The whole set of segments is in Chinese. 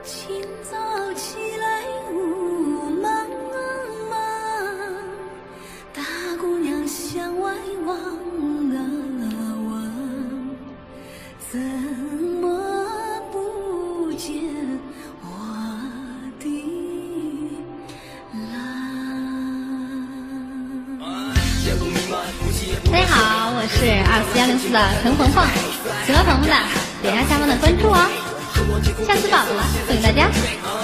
清早起来雾茫茫，大姑娘向外望啊望，怎么不见我的郎？ 大家好，我是24104的陈鹏鹏，喜欢鹏鹏的点下下方的关注哦。下次宝了，送给大家。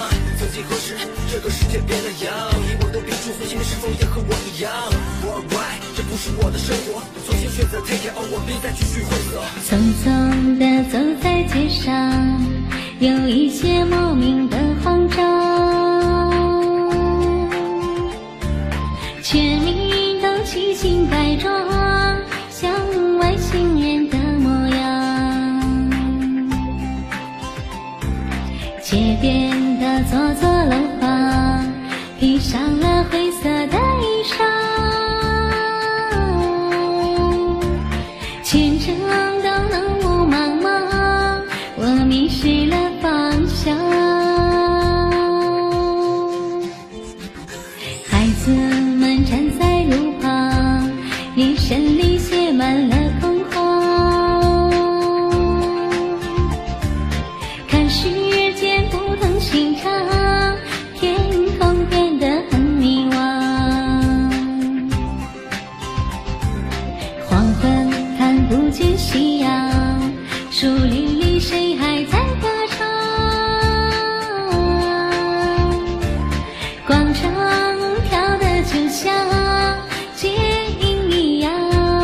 匆匆地走在街上，有一些莫名的慌张，全民都披星戴装，像外星人的模样。街边的座座楼房，披上了灰色的衣裳，全城都浓雾茫茫，我迷失了方向。孩子们站在路旁，眼神里写满了恐慌，看世界不同寻常，天空变得很迷惘。黄昏看不见夕阳，树林里谁还在歌唱？广场跳得就像街影一样，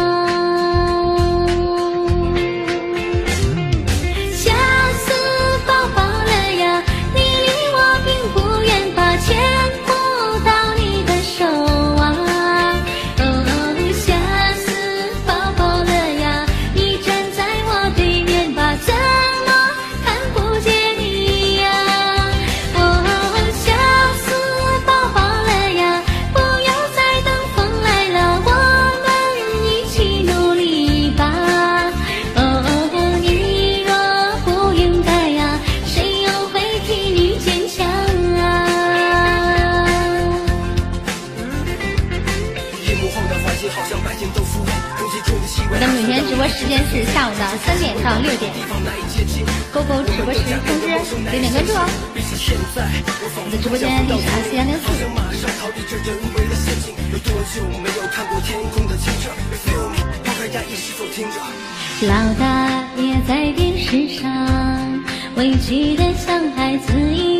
笑死宝宝了呀，你离我并不远吧，牵不到你的手啊。哦，笑死宝宝了呀，你站在我对面吧，怎么看不见你呀？哦，笑死宝宝了呀，不要再等风来了，我们一起努力吧。哦，你若不勇敢呀，谁又会替你坚强啊？ 我的每天直播时间是下午的3点到6点，勾勾直播时通知，点点关注哦。我的直播间地址24104。 老大爷在电视上委屈的像孩子一样。